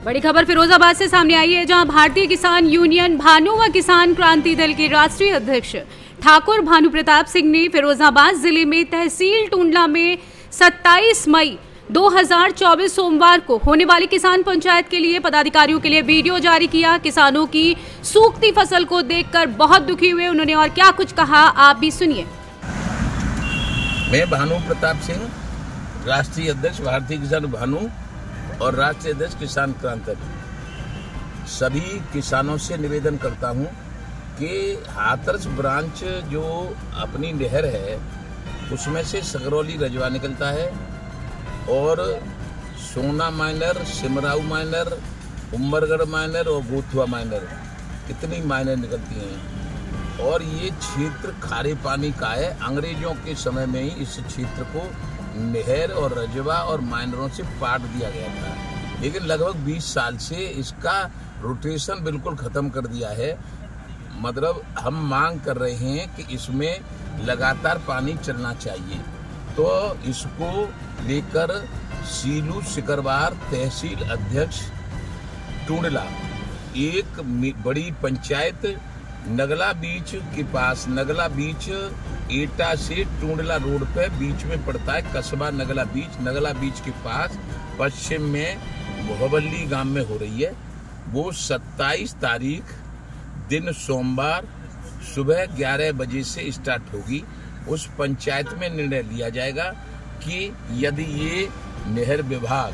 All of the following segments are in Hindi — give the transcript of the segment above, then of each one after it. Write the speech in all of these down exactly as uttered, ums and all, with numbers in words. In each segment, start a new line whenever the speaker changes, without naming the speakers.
बड़ी खबर फिरोजाबाद से सामने आई है, जहां भारतीय किसान यूनियन भानु व किसान क्रांति दल के राष्ट्रीय अध्यक्ष ठाकुर भानु प्रताप सिंह ने फिरोजाबाद जिले में तहसील टूंडला में सत्ताईस मई दो हज़ार चौबीस सोमवार को होने वाली किसान पंचायत के लिए पदाधिकारियों के लिए वीडियो जारी किया। किसानों की सूखती फसल को देखकर बहुत दुखी हुए उन्होंने, और क्या कुछ कहा आप भी सुनिए।
मैं भानु प्रताप सिंह, राष्ट्रीय अध्यक्ष भारतीय किसान भानु और राष्ट्रीय अध्यक्ष किसान क्रांति दल, सभी किसानों से निवेदन करता हूं कि हाथरस ब्रांच जो अपनी नहर है उसमें से सकरौली रजवा निकलता है और Sona minor, Simrau minor, Umargarh minor और गोथुआ माइनर, इतनी माइनर निकलती हैं। और ये क्षेत्र खारे पानी का है। अंग्रेजों के समय में ही इस क्षेत्र को नहर और रजवा और माइनरों से पाट दिया गया था, लेकिन लगभग बीस साल से इसका रोटेशन बिल्कुल खत्म कर दिया है। मतलब हम मांग कर रहे हैं कि इसमें लगातार पानी चलना चाहिए। तो इसको लेकर सीलू सिकरवार तहसील अध्यक्ष टूंडला, एक बड़ी पंचायत नगला बीच के पास, नगला बीच एटा से टूंडला रोड पे बीच में पड़ता है कस्बा नगला बीच। नगला बीच के पास पश्चिम में मोहबल्ली गांव में हो रही है। वो सत्ताईस तारीख दिन सोमवार सुबह ग्यारह बजे से स्टार्ट होगी। उस पंचायत में निर्णय लिया जाएगा कि यदि ये नहर विभाग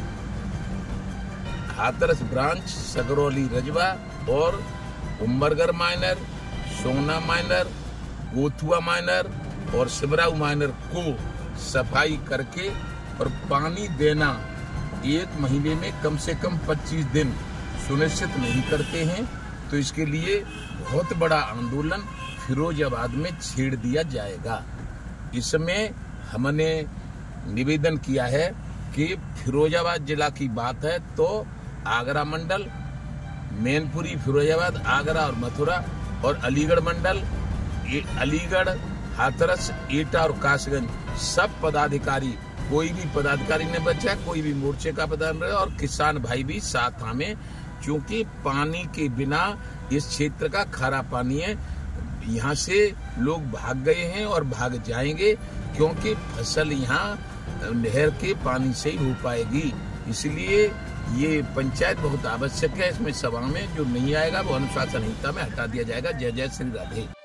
हाथरस ब्रांच, सकरौली रजवा और Umargarh minor, Sona minor, Gothua minor और सिमराऊ माइनर को सफाई करके और पानी देना एक महीने में कम से कम पच्चीस दिन सुनिश्चित नहीं करते हैं, तो इसके लिए बहुत बड़ा आंदोलन फिरोजाबाद में छेड़ दिया जाएगा। इसमें हमने निवेदन किया है कि फिरोजाबाद जिला की बात है तो आगरा मंडल, मैनपुरी, फिरोजाबाद, आगरा और मथुरा और अलीगढ़ मंडल, अलीगढ़, हाथरस, एटा और कासगंज, सब पदाधिकारी, कोई भी पदाधिकारी नहीं बचा, कोई भी मोर्चे का पदाधिकारी और किसान भाई भी साथ हमें, क्योंकि पानी के बिना इस क्षेत्र का खारा पानी है। यहाँ से लोग भाग गए हैं और भाग जाएंगे, क्योंकि फसल यहाँ नहर के पानी से ही हो पाएगी। इसलिए ये पंचायत बहुत आवश्यक है। इसमें सभा में जो नहीं आएगा वो अनुशासन संहिता में हटा दिया जाएगा। जय जय श्री राधे।